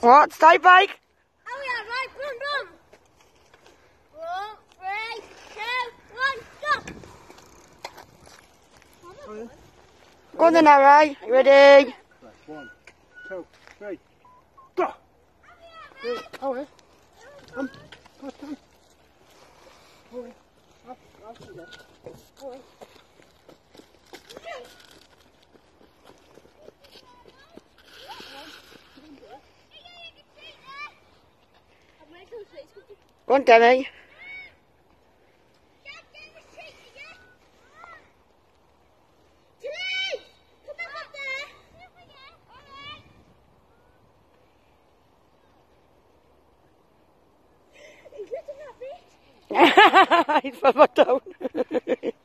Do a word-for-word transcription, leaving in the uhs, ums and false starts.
What? Stay bike? Oh yeah, right, run, run. Four, three, two, one, go. Go on then, arai. Ready? One, two, three, go! Oh, yeah. Um, go on. Oh, yeah. Up, up, yeah. Oh, yeah. Go on, Demi. He's fell back down.